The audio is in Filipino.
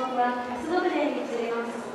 はキャスト部でに移ります。